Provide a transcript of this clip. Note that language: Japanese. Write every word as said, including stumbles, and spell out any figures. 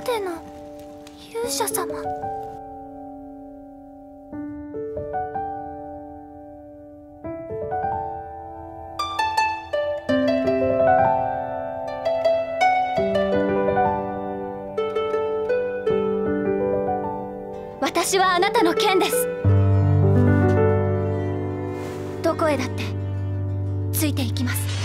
での勇者様。私はあなたの剣です。どこへだってついていきます。